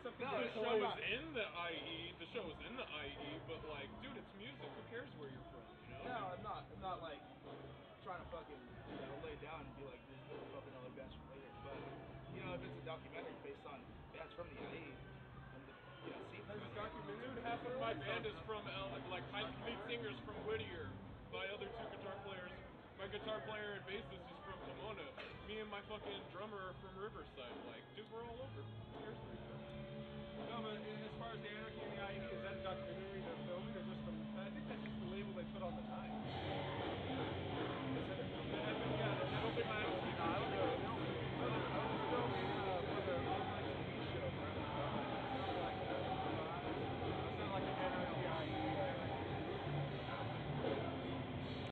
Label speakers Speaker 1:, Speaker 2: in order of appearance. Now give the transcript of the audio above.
Speaker 1: something
Speaker 2: No,
Speaker 1: to
Speaker 2: the
Speaker 1: show
Speaker 2: show
Speaker 1: about.
Speaker 2: is in the IE. The show is in the IE, but like, dude, it's music. Who cares where you're from? You know?
Speaker 3: No, I'm not like trying to fucking lay down and be like this is fucking other bands from later. But if it's a documentary based on bands from the IE, and see
Speaker 1: There's a documentary.
Speaker 2: Dude, half of my band is from like lead singers from Whittier. My other two guitar players, my guitar player and bassist is from Pomona. Me and my fucking drummer are from Riverside. Like, dude, we're all over. Who cares where you're from?
Speaker 1: No, but as far as the Anarchy in the IE, is that a documentary